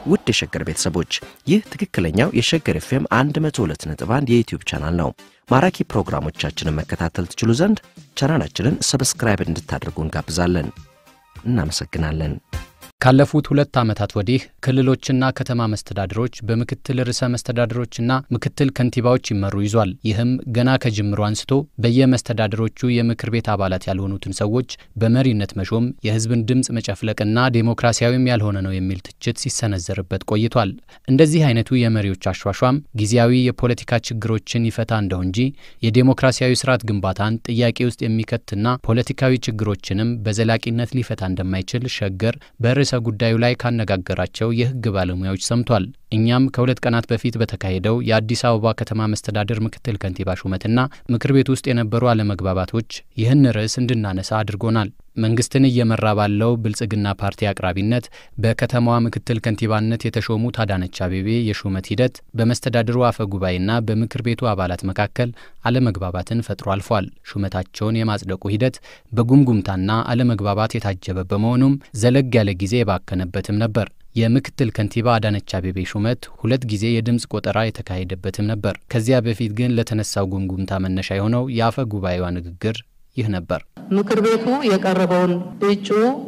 ውድ የሸገር ቤተሰቦች ይህ ትክክለኛው የሸገር ኤፍኤም 102.1 የዩቲዩብ ቻናል ነው። ማራኪ ፕሮግራሞቻችንን መከታተል ትችሉ ዘንድ ቻናላችንን ሰብስክራይብ እንድታደርጉ እንጋብዛለን። እናመሰግናለን። ካለፉት 2 ዓመታት ወዲህ ክልሎችና ከተማ መስተዳድሮች በምክትል ርዕሰ መስተዳድሮችና ምክትል ከንቲባዎች ይመሩ ይዟል። ይህም ገና ከጅምሩ አንስቶ በየመስተዳድሮቹ የምክር ቤት አባላት ያልሆኑትን ሰዎች በመሪነት መሾም የህዝብን ድምጽ መጨፍለቅና ዴሞክራሲያዊም ያልሆነ ነው የሚል ትችት ሲሰነዘርበት ቆይቷል። እንደዚህ አይነቱ የመሪዎች አሽዋሽዋም ጊዜያዊ የፖለቲካ ችግሮችን ይፈታ እንደው እንጂ የዴሞክራሲያዊ ስርዓት ግንባታን ጥያቄ ውስጥ የሚከትና ፖለቲካዊ ችግሮችንም በዘላቂነት ሊፈታ እንደማይችል ሸገር በርዕሰ ጉዳዩ ላይ ካነጋገራቸው የህግ ባለሙያዎች ሰምቷል። እኛም ከ2 ቀናት በፊት በተካሄደው የአዲስ አበባ ከተማ መስተዳድር ምክትል ከንቲባ ሹመትና ምክር ቤት ውስጥ የነበሩ አለመግባባቶች ይህን ርዕስ እንድናነሳ አድርጎናል። መንግስትን እየመራ ባለው ብልጽግና ፓርቲ አቅራቢነት በከተማዋ ምክትል ከንቲባነት የተሾሙት አዳነች አቤቤ የሹመት ሂደት በመስተዳድሩ አፈ ጉባኤና በምክር ቤቱ አባላት መካከል አለመግባባትን ፈጥሮ አልፏል። ሹመታቸውን የማጽደቁ ሂደት በጉምጉምታና አለመግባባት የታጀበ በመሆኑም ዘለግ ያለ ጊዜ የባከነበትም ነበር። የምክትል ከንቲባ አዳነች አቤቤ ሹመት 2 ጊዜ የድምጽ ቆጠራ የተካሄደበትም ነበር። ከዚያ በፊት ግን ለተነሳው ጉምጉምታ መነሻ የሆነው የአፈ ጉባኤዋ ንግግር ይህ ነበር። ምክር ቤቱ የቀረበውን እጩ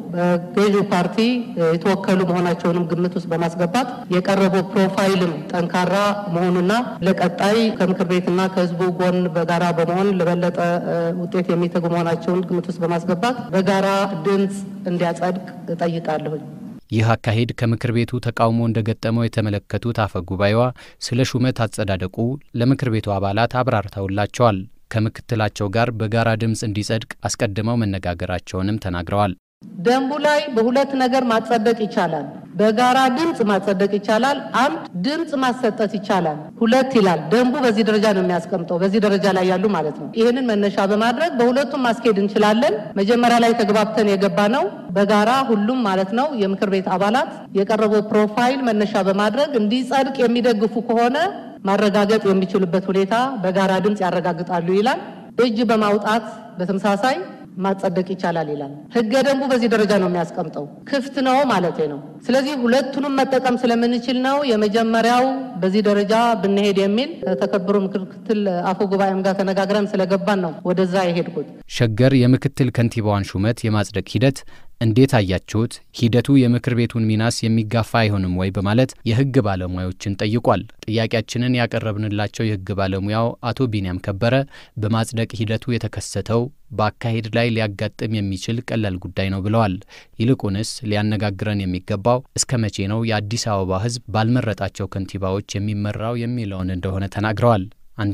በገዢው ፓርቲ የተወከሉ መሆናቸውንም ግምት ውስጥ በማስገባት የቀረበው ፕሮፋይልም ጠንካራ መሆኑና ለቀጣይ ከምክር ቤትና ከህዝቡ ጎን በጋራ በመሆን ለበለጠ ውጤት የሚተጉ መሆናቸውን ግምት ውስጥ በማስገባት በጋራ ድምጽ እንዲያጸድቅ እጠይቃለሁ። ይህ አካሄድ ከምክር ቤቱ ተቃውሞ እንደገጠመው የተመለከቱት አፈ ጉባኤዋ ስለ ሹመት አጸዳደቁ ለምክር ቤቱ አባላት አብራርተውላቸዋል። ከምክትላቸው ጋር በጋራ ድምጽ እንዲጸድቅ አስቀድመው መነጋገራቸውንም ተናግረዋል። ደንቡ ላይ በሁለት ነገር ማጸደቅ ይቻላል። በጋራ ድምጽ ማጸደቅ ይቻላል። 1 ድምጽ ማሰጠት ይቻላል። 2 ይላል ደንቡ። በዚህ ደረጃ ነው የሚያስቀምጠው፣ በዚህ ደረጃ ላይ ያሉ ማለት ነው። ይሄንን መነሻ በማድረግ በሁለቱም ማስኬድ እንችላለን። መጀመሪያ ላይ ተግባብተን የገባ ነው በጋራ ሁሉም ማለት ነው የምክር ቤት አባላት የቀረበው ፕሮፋይል መነሻ በማድረግ እንዲጸድቅ የሚደግፉ ከሆነ ማረጋገጥ የሚችሉበት ሁኔታ በጋራ ድምጽ ያረጋግጣሉ ይላል። እጅ በማውጣት በተመሳሳይ ማጸደቅ ይቻላል ይላል። ህገ ደንቡ በዚህ ደረጃ ነው የሚያስቀምጠው። ክፍት ነው ማለት ነው። ስለዚህ ሁለቱንም መጠቀም ስለምንችል ነው የመጀመሪያው በዚህ ደረጃ ብንሄድ የሚል ተከብሮ ምክትል አፈ ጉባኤም ጋር ተነጋግረን ስለገባን ነው ወደዛ የሄድኩት። ሸገር የምክትል ከንቲባዋን ሹመት የማጽደቅ ሂደት እንዴት አያችሁት? ሂደቱ የምክር ቤቱን ሚናስ የሚጋፋ አይሆንም ወይ በማለት የህግ ባለሙያዎችን ጠይቋል። ጥያቄያችንን ያቀረብንላቸው የህግ ባለሙያው አቶ ቢኒያም ከበረ በማጽደቅ ሂደቱ የተከሰተው በአካሄድ ላይ ሊያጋጥም የሚችል ቀላል ጉዳይ ነው ብለዋል። ይልቁንስ ሊያነጋግረን የሚገባው እስከ መቼ ነው የአዲስ አበባ ህዝብ ባልመረጣቸው ከንቲባዎች የሚመራው የሚለውን እንደሆነ ተናግረዋል።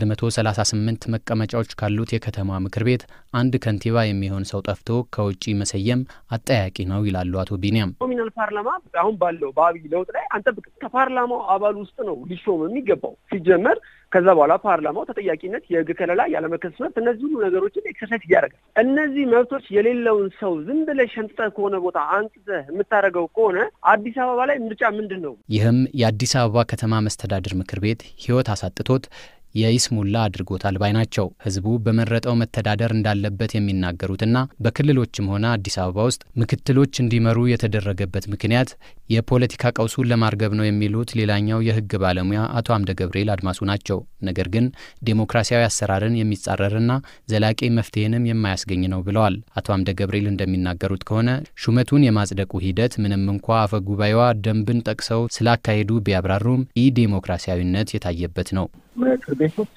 138 መቀመጫዎች ካሉት የከተማ ምክር ቤት አንድ ከንቲባ የሚሆን ሰው ጠፍቶ ከውጪ መሰየም አጠያቂ ነው ይላሉ አቶ ቢኒያም። ኖሚናል ፓርላማ አሁን ባለው በአብይ ለውጥ ላይ አንተ ከፓርላማው አባል ውስጥ ነው ሊሾም የሚገባው ሲጀመር። ከዛ በኋላ ፓርላማው ተጠያቂነት፣ የህግ ከለላ፣ ያለመከሰስ እነዚህ ሁሉ ነገሮችን ኤክሰርሳይዝ ያደርጋል። እነዚህ መብቶች የሌለውን ሰው ዝም ብለህ ሸንጥተህ ከሆነ ቦታ አንጥተህ የምታረገው ከሆነ አዲስ አበባ ላይ ምርጫ ምንድነው? ይህም የአዲስ አበባ ከተማ መስተዳድር ምክር ቤት ህይወት አሳጥቶት የይስሙላ አድርጎታል ባይ ናቸው። ህዝቡ በመረጠው መተዳደር እንዳለበት የሚናገሩትና በክልሎችም ሆነ አዲስ አበባ ውስጥ ምክትሎች እንዲመሩ የተደረገበት ምክንያት የፖለቲካ ቀውሱን ለማርገብ ነው የሚሉት ሌላኛው የህግ ባለሙያ አቶ አምደ ገብርኤል አድማሱ ናቸው። ነገር ግን ዴሞክራሲያዊ አሰራርን የሚጻረርና ዘላቂ መፍትሄንም የማያስገኝ ነው ብለዋል። አቶ አምደ ገብርኤል እንደሚናገሩት ከሆነ ሹመቱን የማጽደቁ ሂደት ምንም እንኳ አፈ ጉባኤዋ ደንብን ጠቅሰው ስላካሄዱ ቢያብራሩም ኢ-ዴሞክራሲያዊነት የታየበት ነው። ምክር ቤቶች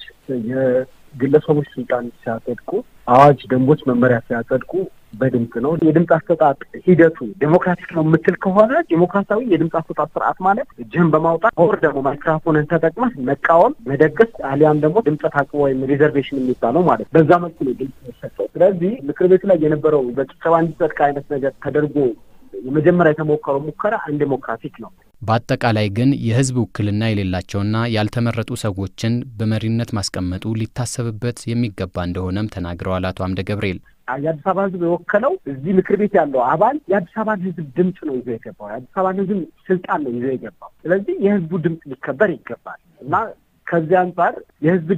የግለሰቦች ስልጣን ሲያጸድቁ፣ አዋጅ፣ ደንቦች፣ መመሪያ ሲያጸድቁ በድምጽ ነው። የድምጽ አሰጣጥ ሂደቱ ዴሞክራቲክ ነው የምትል ከሆነ ዴሞክራሲያዊ የድምጽ አሰጣጥ ስርዓት ማለት እጅህን በማውጣት ወር ደግሞ ማይክሮፎንን ተጠቅመህ መቃወም፣ መደገፍ አሊያም ደግሞ ድምጽ ታቅቦ ወይም ሪዘርቬሽን የሚባለው ማለት በዛ መልኩ ነው ድምጽ ተሰጠው። ስለዚህ ምክር ቤቱ ላይ የነበረው በጭብጨባ እንዲጸድቅ አይነት ነገር ተደርጎ የመጀመሪያ የተሞከረው ሙከራ አንዴሞክራቲክ ነው። በአጠቃላይ ግን የህዝብ ውክልና የሌላቸውና ያልተመረጡ ሰዎችን በመሪነት ማስቀመጡ ሊታሰብበት የሚገባ እንደሆነም ተናግረዋል አቶ አምደ ገብርኤል። የአዲስ አበባ ህዝብ የወከለው እዚህ ምክር ቤት ያለው አባል የአዲስ አበባ ህዝብ ድምጽ ነው ይዞ የገባው፣ የአዲስ አበባ ህዝብ ስልጣን ነው ይዞ የገባው። ስለዚህ የህዝቡ ድምጽ ሊከበር ይገባል እና ከዚህ አንፃር የህዝብ ድምጽ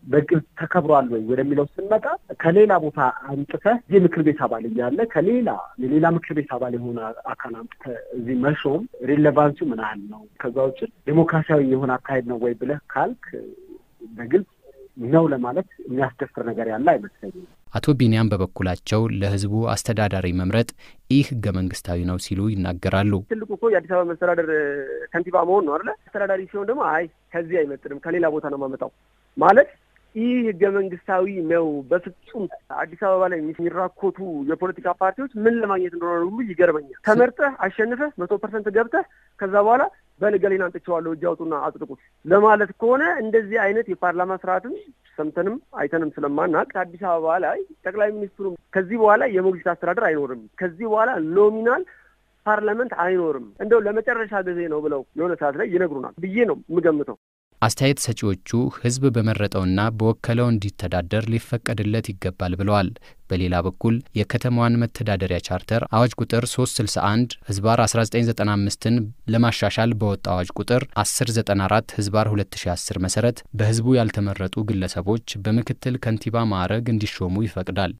በግልጽ ተከብሯል ወይ ወደሚለው ስንመጣ ከሌላ ቦታ አንጥተህ የምክር ቤት አባል እያለ የሌላ ምክር ቤት አባል የሆነ አካል አንጥተህ እዚህ መሾም ሪሌቫንሲው ምን ያህል ነው? ከዛ ውጭ ዲሞክራሲያዊ የሆነ አካሄድ ነው ወይ ብለህ ካልክ በግልጽ ነው ለማለት የሚያስደፍር ነገር ያለ አይመስለኝም። አቶ ቢኒያም በበኩላቸው ለህዝቡ አስተዳዳሪ መምረጥ ይህ ህገ መንግስታዊ ነው ሲሉ ይናገራሉ። ትልቁ እኮ የአዲስ አበባ መስተዳደር ከንቲባ መሆን ነው አይደል? አስተዳዳሪ ሲሆን ደግሞ ከዚህ አይመጥንም ከሌላ ቦታ ነው ማመጣው ማለት ይህ ህገ መንግስታዊ ነው። በፍጹም አዲስ አበባ ላይ የሚራኮቱ የፖለቲካ ፓርቲዎች ምን ለማግኘት እንደሆነ ሁሉ ይገርመኛል። ተመርጠህ አሸንፈህ 100% ገብተህ ከዛ በኋላ በልገሌን አንጥቼዋለሁ እጅ አውጡና አጽድቁት ለማለት ከሆነ እንደዚህ አይነት የፓርላማ ስርዓትን ሰምተንም አይተንም ስለማናቅ አዲስ አበባ ላይ ጠቅላይ ሚኒስትሩ ከዚህ በኋላ የሞግዚት አስተዳደር አይኖርም፣ ከዚህ በኋላ ኖሚናል ፓርላመንት አይኖርም፣ እንደው ለመጨረሻ ጊዜ ነው ብለው የሆነ ሰዓት ላይ ይነግሩናል ብዬ ነው የምገምተው። አስተያየት ሰጪዎቹ ህዝብ በመረጠውና በወከለው እንዲተዳደር ሊፈቀድለት ይገባል ብለዋል። በሌላ በኩል የከተማዋን መተዳደሪያ ቻርተር አዋጅ ቁጥር 361 ህዝባር 1995ን ለማሻሻል በወጣው አዋጅ ቁጥር 1094 ህዝባር 2010 መሰረት በህዝቡ ያልተመረጡ ግለሰቦች በምክትል ከንቲባ ማዕረግ እንዲሾሙ ይፈቅዳል።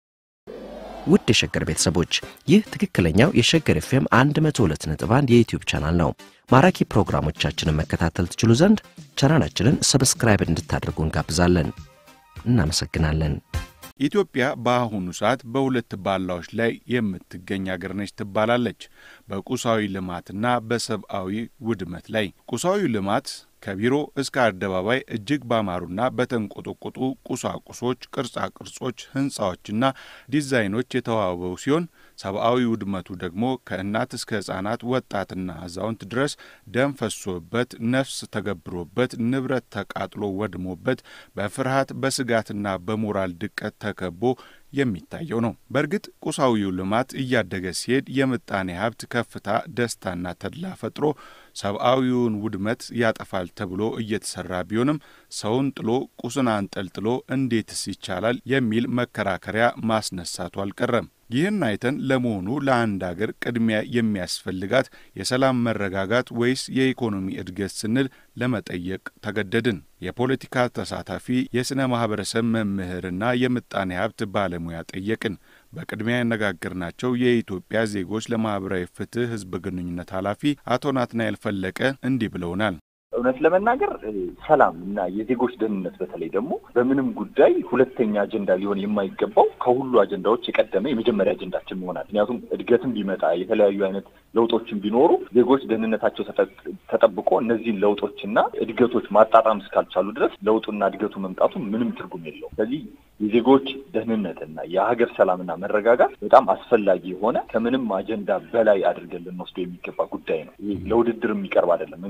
ውድ የሸገር ቤተሰቦች ይህ ትክክለኛው የሸገር ኤፍኤም 102.1 የዩቲዩብ ቻናል ነው። ማራኪ ፕሮግራሞቻችንን መከታተል ትችሉ ዘንድ ቻናላችንን ሰብስክራይብ እንድታደርጉ እንጋብዛለን። እናመሰግናለን። ኢትዮጵያ በአሁኑ ሰዓት በሁለት ባላዎች ላይ የምትገኝ ሀገር ነች ትባላለች። በቁሳዊ ልማትና በሰብአዊ ውድመት ላይ። ቁሳዊ ልማት ከቢሮ እስከ አደባባይ እጅግ ባማሩና በተንቆጠቆጡ ቁሳቁሶች፣ ቅርጻ ቅርጾች፣ ህንጻዎችና ዲዛይኖች የተዋበው ሲሆን ሰብአዊ ውድመቱ ደግሞ ከእናት እስከ ህፃናት ወጣትና አዛውንት ድረስ ደም ፈሶበት፣ ነፍስ ተገብሮበት፣ ንብረት ተቃጥሎ ወድሞበት በፍርሃት በስጋትና በሞራል ድቀት ተከቦ የሚታየው ነው። በእርግጥ ቁሳዊው ልማት እያደገ ሲሄድ የምጣኔ ሀብት ከፍታ ደስታና ተድላ ፈጥሮ ሰብአዊውን ውድመት ያጠፋል ተብሎ እየተሰራ ቢሆንም ሰውን ጥሎ ቁስን አንጠልጥሎ እንዴትስ ይቻላል የሚል መከራከሪያ ማስነሳቱ አልቀረም። ይህን አይተን ለመሆኑ ለአንድ ሀገር ቅድሚያ የሚያስፈልጋት የሰላም መረጋጋት ወይስ የኢኮኖሚ እድገት ስንል ለመጠየቅ ተገደድን። የፖለቲካ ተሳታፊ የስነ ማህበረሰብ መምህርና የምጣኔ ሀብት ባለሙያ ጠየቅን። በቅድሚያ ያነጋገርናቸው የኢትዮጵያ ዜጎች ለማህበራዊ ፍትህ ህዝብ ግንኙነት ኃላፊ አቶ ናትናኤል ፈለቀ እንዲህ ብለውናል። እውነት ለመናገር ሰላም እና የዜጎች ደህንነት በተለይ ደግሞ በምንም ጉዳይ ሁለተኛ አጀንዳ ሊሆን የማይገባው ከሁሉ አጀንዳዎች የቀደመ የመጀመሪያ አጀንዳችን ይሆናል። ምክንያቱም እድገትም ቢመጣ የተለያዩ አይነት ለውጦችን ቢኖሩ ዜጎች ደህንነታቸው ተጠብቆ እነዚህን ለውጦችና እድገቶች ማጣጣም እስካልቻሉ ድረስ ለውጡና እድገቱ መምጣቱ ምንም ትርጉም የለውም። ስለዚህ የዜጎች ደህንነትና የሀገር ሰላምና መረጋጋት በጣም አስፈላጊ የሆነ ከምንም አጀንዳ በላይ አድርገን ልንወስደው የሚገባ ጉዳይ ነው። ይሄ ለውድድር የሚቀርብ አይደለም።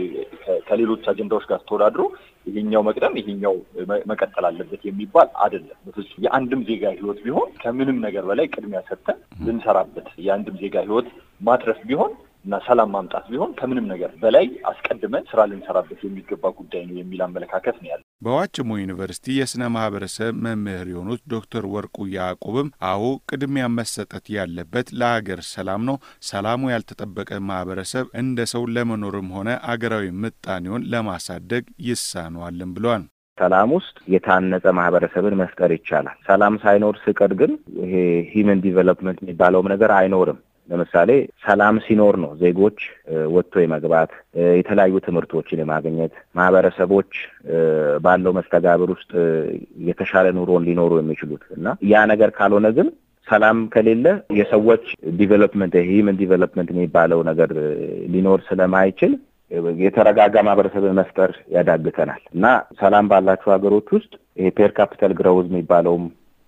ከሌሎች አጀንዳዎች ጋር ተወዳድሮ ይሄኛው መቅደም ይሄኛው መቀጠል አለበት የሚባል አይደለም። በፍጹም የአንድም ዜጋ ህይወት ቢሆን ከምንም ነገር በላይ ቅድሚያ ሰጥተን ልንሰራበት የአንድም ዜጋ ህይወት ማትረፍ ቢሆን እና ሰላም ማምጣት ቢሆን ከምንም ነገር በላይ አስቀድመን ስራ ልንሰራበት የሚገባ ጉዳይ ነው የሚል አመለካከት ነው ያለው። በዋቸሞ ዩኒቨርሲቲ የስነ ማህበረሰብ መምህር የሆኑት ዶክተር ወርቁ ያዕቆብም አዎ ቅድሚያ መሰጠት ያለበት ለሀገር ሰላም ነው። ሰላሙ ያልተጠበቀ ማህበረሰብ እንደ ሰው ለመኖርም ሆነ አገራዊ ምጣኔውን ለማሳደግ ይሳነዋልም ብለዋል። ሰላም ውስጥ የታነጸ ማህበረሰብን መፍጠር ይቻላል። ሰላም ሳይኖር ሲቀር ግን ይሄ ሂውመን ዲቨሎፕመንት የሚባለው ነገር አይኖርም። ለምሳሌ ሰላም ሲኖር ነው ዜጎች ወጥቶ የመግባት የተለያዩ ትምህርቶችን የማግኘት ማህበረሰቦች ባለው መስተጋብር ውስጥ የተሻለ ኑሮን ሊኖሩ የሚችሉት እና ያ ነገር ካልሆነ ግን ሰላም ከሌለ የሰዎች ዲቨሎፕመንት ሂውመን ዲቨሎፕመንት የሚባለው ነገር ሊኖር ስለማይችል የተረጋጋ ማህበረሰብን መፍጠር ያዳግተናል እና ሰላም ባላቸው ሀገሮች ውስጥ ይሄ ፔር ካፒታል ግሮውዝ የሚባለውም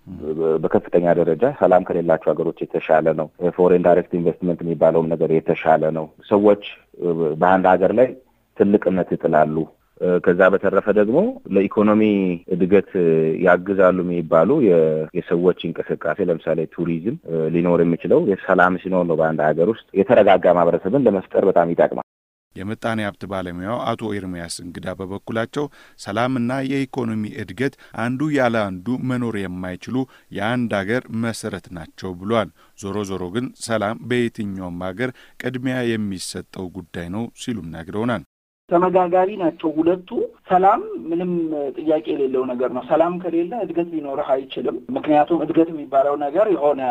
በከፍተኛ ደረጃ ሰላም ከሌላቸው ሀገሮች የተሻለ ነው። ፎሬን ዳይሬክት ኢንቨስትመንት የሚባለውም ነገር የተሻለ ነው። ሰዎች በአንድ ሀገር ላይ ትልቅ እምነት ይጥላሉ። ከዛ በተረፈ ደግሞ ለኢኮኖሚ እድገት ያግዛሉ የሚባሉ የሰዎች እንቅስቃሴ ለምሳሌ ቱሪዝም ሊኖር የሚችለው የሰላም ሲኖር ነው። በአንድ ሀገር ውስጥ የተረጋጋ ማህበረሰብን ለመፍጠር በጣም ይጠቅማል። የምጣኔ ሀብት ባለሙያው አቶ ኤርሚያስ እንግዳ በበኩላቸው ሰላምና የኢኮኖሚ እድገት አንዱ ያለ አንዱ መኖር የማይችሉ የአንድ ሀገር መሰረት ናቸው ብሏል። ዞሮ ዞሮ ግን ሰላም በየትኛውም ሀገር ቅድሚያ የሚሰጠው ጉዳይ ነው ሲሉም ነግረውናል። ተመጋጋቢ ናቸው ሁለቱ። ሰላም ምንም ጥያቄ የሌለው ነገር ነው። ሰላም ከሌለ እድገት ሊኖርህ አይችልም። ምክንያቱም እድገት የሚባለው ነገር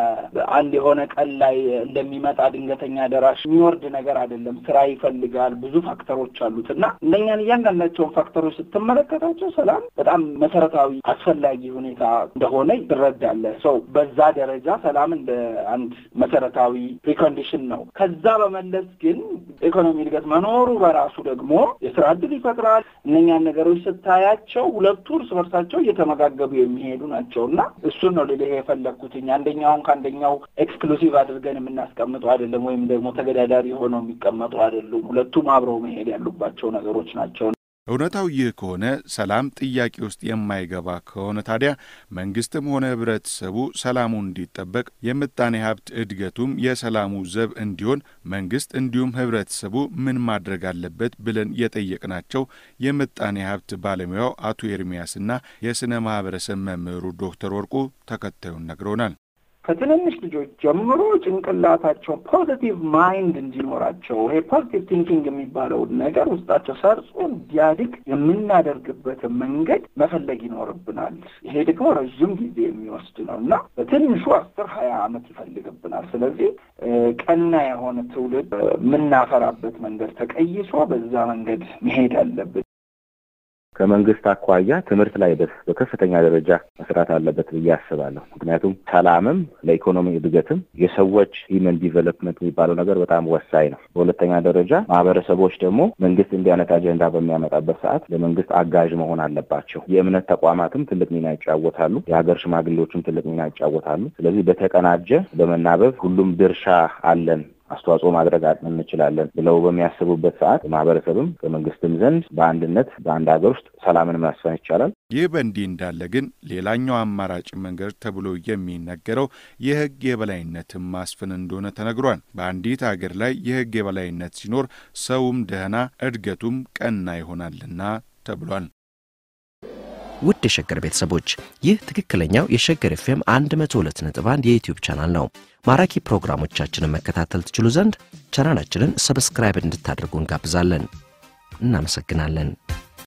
የሆነ ቀን ላይ እንደሚመጣ ድንገተኛ ደራሽ የሚወርድ ነገር አይደለም። ስራ ይፈልጋል፣ ብዙ ፋክተሮች አሉትና እነኛን እያንዳንዳቸውን ፋክተሮች ስትመለከታቸው ሰላም በጣም መሰረታዊ አስፈላጊ ሁኔታ እንደሆነ ይረዳለህ። ሰው በዛ ደረጃ ሰላም እንደ አንድ መሰረታዊ ፕሪኮንዲሽን ነው። ከዛ በመለስ ግን ኢኮኖሚ እድገት መኖሩ በራሱ ደግሞ የስራ ዕድል ይፈጥራል። እነኛን ነገሮች ስታያቸው ሁለቱ እርስ በርሳቸው እየተመጋገቡ የሚሄዱ ናቸውና እሱን ነው ልልህ የፈለኩት። አንደኛውን ከአንደኛው ኤክስክሉሲቭ አድርገን የምናስቀምጠው አይደለም፣ ወይም ደግሞ ተገዳዳሪ ሆነው የሚቀመጡ አይደሉም። ሁለቱም አብረው መሄድ ያሉባቸው ነገሮች ናቸው። እውነታው ይህ ከሆነ ሰላም ጥያቄ ውስጥ የማይገባ ከሆነ ታዲያ መንግስትም ሆነ ህብረተሰቡ ሰላሙ እንዲጠበቅ የምጣኔ ሀብት እድገቱም የሰላሙ ዘብ እንዲሆን መንግስት እንዲሁም ህብረተሰቡ ምን ማድረግ አለበት ብለን የጠየቅናቸው የምጣኔ ሀብት ባለሙያው አቶ ኤርሚያስና የስነ ማህበረሰብ መምህሩ ዶክተር ወርቁ ተከታዩን ነግረውናል። ከትንንሽ ልጆች ጀምሮ ጭንቅላታቸው ፖዚቲቭ ማይንድ እንዲኖራቸው ይሄ ፖዚቲቭ ቲንኪንግ የሚባለው ነገር ውስጣቸው ሰርጾ እንዲያድግ የምናደርግበትን መንገድ መፈለግ ይኖርብናል። ይሄ ደግሞ ረዥም ጊዜ የሚወስድ ነው እና በትንሹ 10-20 ዓመት ይፈልግብናል። ስለዚህ ቀና የሆነ ትውልድ የምናፈራበት መንገድ ተቀይሶ በዛ መንገድ መሄድ አለብን። ከመንግስት አኳያ ትምህርት ላይ በከፍተኛ ደረጃ መስራት አለበት ብዬ አስባለሁ። ምክንያቱም ሰላምም ለኢኮኖሚ እድገትም የሰዎች ሂውመን ዲቨሎፕመንት የሚባለው ነገር በጣም ወሳኝ ነው። በሁለተኛ ደረጃ ማህበረሰቦች ደግሞ መንግስት እንዲህ አይነት አጀንዳ በሚያመጣበት ሰዓት ለመንግስት አጋዥ መሆን አለባቸው። የእምነት ተቋማትም ትልቅ ሚና ይጫወታሉ፣ የሀገር ሽማግሌዎችም ትልቅ ሚና ይጫወታሉ። ስለዚህ በተቀናጀ በመናበብ ሁሉም ድርሻ አለን አስተዋጽኦ ማድረግ እንችላለን ብለው በሚያስቡበት ሰዓት ማህበረሰብም ከመንግስትም ዘንድ በአንድነት በአንድ ሀገር ውስጥ ሰላምን ማስፈን ይቻላል። ይህ በእንዲህ እንዳለ ግን ሌላኛው አማራጭ መንገድ ተብሎ የሚነገረው የህግ የበላይነትን ማስፈን እንደሆነ ተነግሯል። በአንዲት ሀገር ላይ የህግ የበላይነት ሲኖር ሰውም ደህና እድገቱም ቀና ይሆናልና ተብሏል። ውድ የሸገር ቤተሰቦች ይህ ትክክለኛው የሸገር ኤፍኤም 102.1 የዩቲዩብ ቻናል ነው። ማራኪ ፕሮግራሞቻችንን መከታተል ትችሉ ዘንድ ቻናላችንን ሰብስክራይብ እንድታደርጉ እንጋብዛለን። እናመሰግናለን።